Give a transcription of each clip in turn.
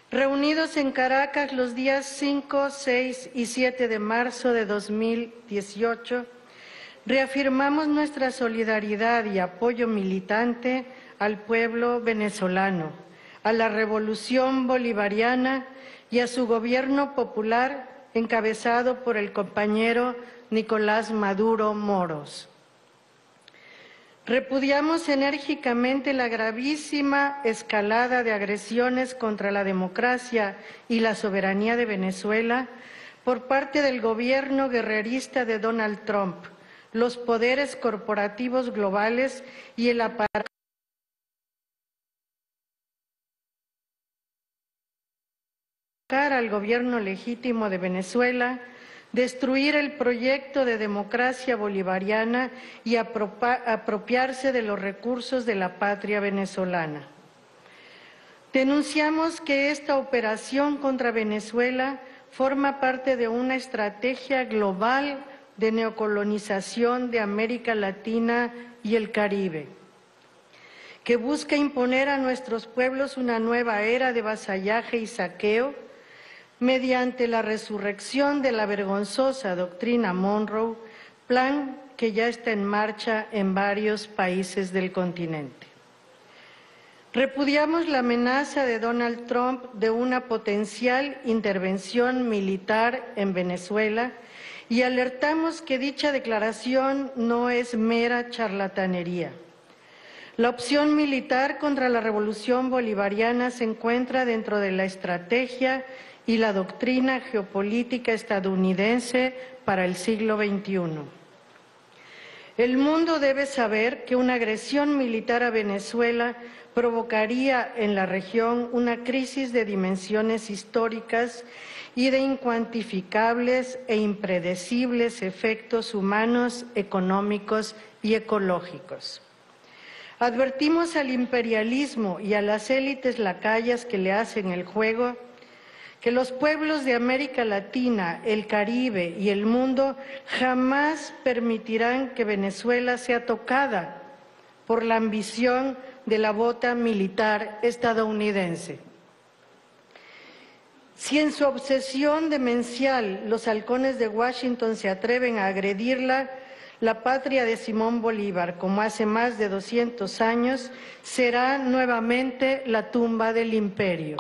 Reunidos en Caracas los días 5, 6 y 7 de marzo de 2018, reafirmamos nuestra solidaridad y apoyo militante al pueblo venezolano, a la revolución bolivariana y a su gobierno popular encabezado por el compañero Nicolás Maduro Moros. Repudiamos enérgicamente la gravísima escalada de agresiones contra la democracia y la soberanía de Venezuela por parte del gobierno guerrerista de Donald Trump, los poderes corporativos globales y el aparato al gobierno legítimo de Venezuela, destruir el proyecto de democracia bolivariana y apropiarse de los recursos de la patria venezolana. Denunciamos que esta operación contra Venezuela forma parte de una estrategia global de neocolonización de América Latina y el Caribe, que busca imponer a nuestros pueblos una nueva era de vasallaje y saqueo mediante la resurrección de la vergonzosa doctrina Monroe, plan que ya está en marcha en varios países del continente. Repudiamos la amenaza de Donald Trump de una potencial intervención militar en Venezuela y alertamos que dicha declaración no es mera charlatanería. La opción militar contra la revolución bolivariana se encuentra dentro de la estrategia y la doctrina geopolítica estadounidense para el siglo XXI. El mundo debe saber que una agresión militar a Venezuela provocaría en la región una crisis de dimensiones históricas y de incuantificables e impredecibles efectos humanos, económicos y ecológicos. Advertimos al imperialismo y a las élites lacayas que le hacen el juego que los pueblos de América Latina, el Caribe y el mundo jamás permitirán que Venezuela sea tocada por la ambición de la bota militar estadounidense. Si en su obsesión demencial los halcones de Washington se atreven a agredirla, la patria de Simón Bolívar, como hace más de 200 años, será nuevamente la tumba del imperio.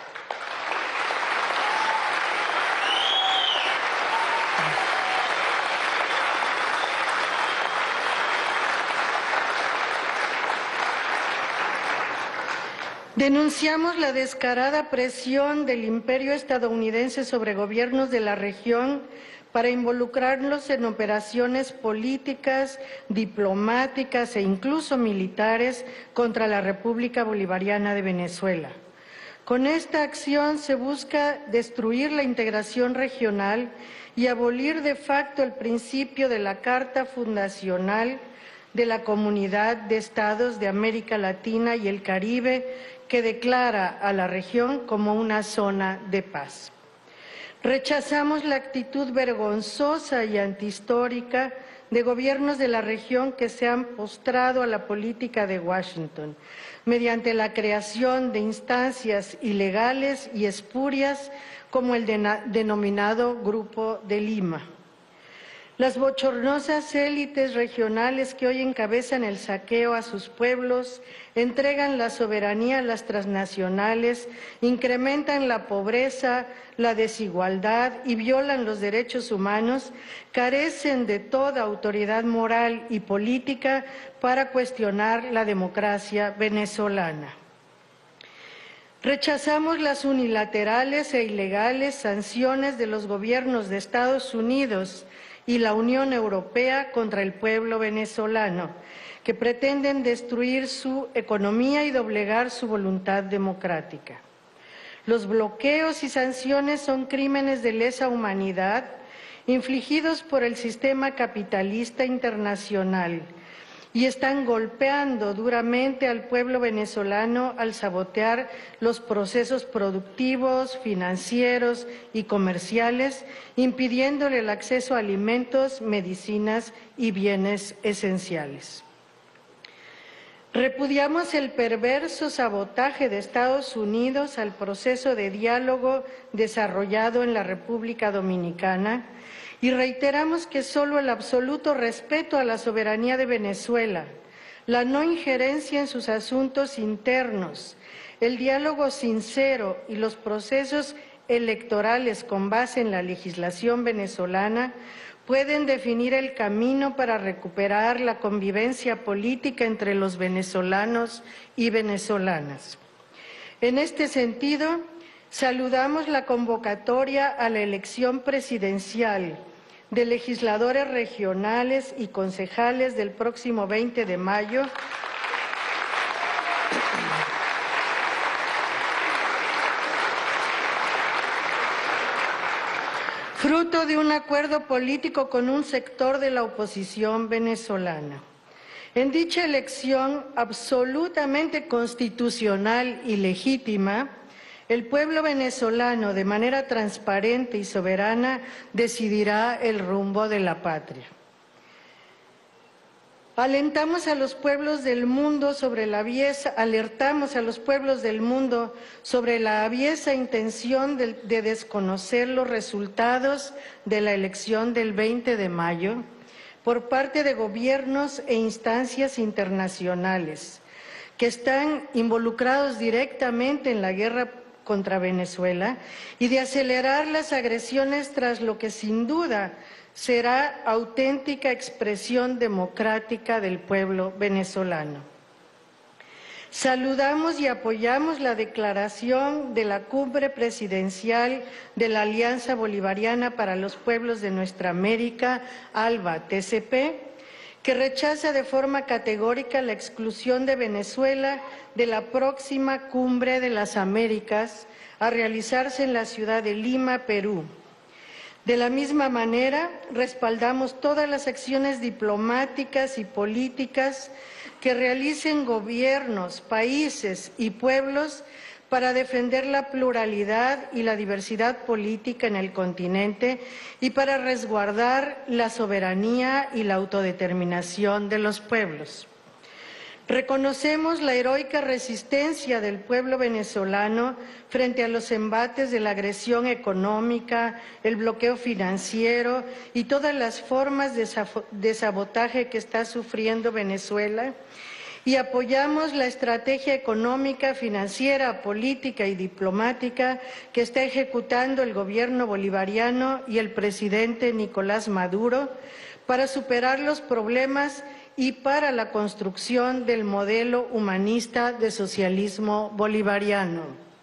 Denunciamos la descarada presión del imperio estadounidense sobre gobiernos de la región para involucrarlos en operaciones políticas, diplomáticas e incluso militares contra la República Bolivariana de Venezuela. Con esta acción se busca destruir la integración regional y abolir de facto el principio de la Carta Fundacional de la Comunidad de Estados de América Latina y el Caribe, que declara a la región como una zona de paz. Rechazamos la actitud vergonzosa y antihistórica de gobiernos de la región que se han postrado a la política de Washington, mediante la creación de instancias ilegales y espurias como el denominado Grupo de Lima. Las bochornosas élites regionales que hoy encabezan el saqueo a sus pueblos, entregan la soberanía a las transnacionales, incrementan la pobreza, la desigualdad y violan los derechos humanos, carecen de toda autoridad moral y política para cuestionar la democracia venezolana. Rechazamos las unilaterales e ilegales sanciones de los gobiernos de Estados Unidos y la Unión Europea contra el pueblo venezolano, que pretenden destruir su economía y doblegar su voluntad democrática. Los bloqueos y sanciones son crímenes de lesa humanidad infligidos por el sistema capitalista internacional y están golpeando duramente al pueblo venezolano al sabotear los procesos productivos, financieros y comerciales, impidiéndole el acceso a alimentos, medicinas y bienes esenciales. Repudiamos el perverso sabotaje de Estados Unidos al proceso de diálogo desarrollado en la República Dominicana y reiteramos que solo el absoluto respeto a la soberanía de Venezuela, la no injerencia en sus asuntos internos, el diálogo sincero y los procesos electorales con base en la legislación venezolana pueden definir el camino para recuperar la convivencia política entre los venezolanos y venezolanas. En este sentido, saludamos la convocatoria a la elección presidencial de legisladores regionales y concejales del próximo 20 de mayo, fruto de un acuerdo político con un sector de la oposición venezolana. En dicha elección absolutamente constitucional y legítima, el pueblo venezolano, de manera transparente y soberana, decidirá el rumbo de la patria. Alertamos a los pueblos del mundo sobre la aviesa intención de desconocer los resultados de la elección del 20 de mayo por parte de gobiernos e instancias internacionales que están involucrados directamente en la guerra contra Venezuela y de acelerar las agresiones tras lo que sin duda será auténtica expresión democrática del pueblo venezolano. Saludamos y apoyamos la declaración de la Cumbre Presidencial de la Alianza Bolivariana para los Pueblos de Nuestra América, ALBA-TCP, que rechaza de forma categórica la exclusión de Venezuela de la próxima Cumbre de las Américas a realizarse en la ciudad de Lima, Perú. De la misma manera, respaldamos todas las acciones diplomáticas y políticas que realicen gobiernos, países y pueblos para defender la pluralidad y la diversidad política en el continente y para resguardar la soberanía y la autodeterminación de los pueblos. Reconocemos la heroica resistencia del pueblo venezolano frente a los embates de la agresión económica, el bloqueo financiero y todas las formas de sabotaje que está sufriendo Venezuela y apoyamos la estrategia económica, financiera, política y diplomática que está ejecutando el gobierno bolivariano y el presidente Nicolás Maduro para superar los problemas y para la construcción del modelo humanista de socialismo bolivariano.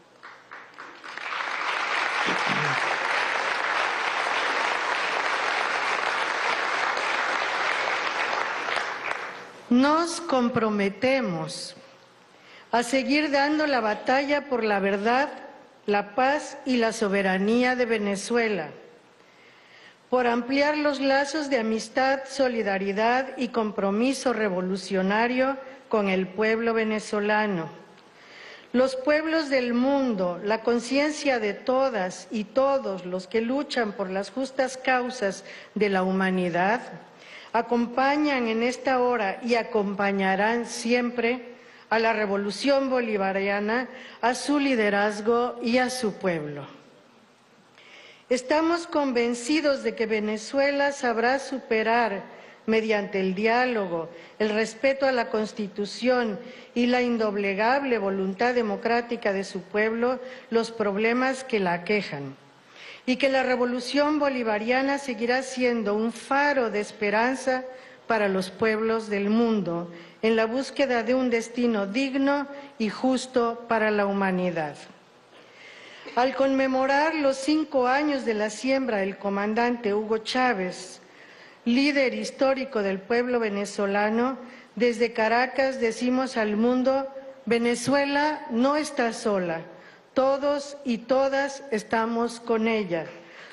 Nos comprometemos a seguir dando la batalla por la verdad, la paz y la soberanía de Venezuela, por ampliar los lazos de amistad, solidaridad y compromiso revolucionario con el pueblo venezolano. Los pueblos del mundo, la conciencia de todas y todos los que luchan por las justas causas de la humanidad, acompañan en esta hora y acompañarán siempre a la revolución bolivariana, a su liderazgo y a su pueblo. Estamos convencidos de que Venezuela sabrá superar, mediante el diálogo, el respeto a la Constitución y la indoblegable voluntad democrática de su pueblo, los problemas que la aquejan, y que la revolución bolivariana seguirá siendo un faro de esperanza para los pueblos del mundo, en la búsqueda de un destino digno y justo para la humanidad. Al conmemorar los 5 años de la siembra del comandante Hugo Chávez, líder histórico del pueblo venezolano, desde Caracas decimos al mundo: Venezuela no está sola, todos y todas estamos con ella.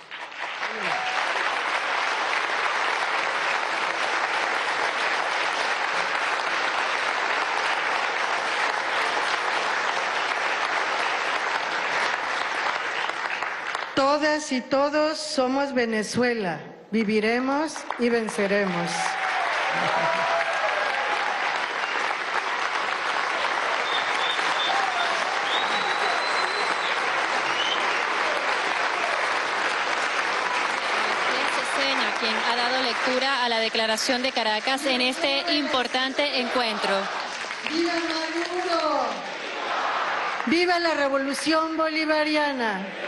Todas y todos somos Venezuela, viviremos y venceremos. quien ha dado lectura a la Declaración de Caracas en este importante encuentro. ¡Viva Maduro! ¡Viva la Revolución Bolivariana!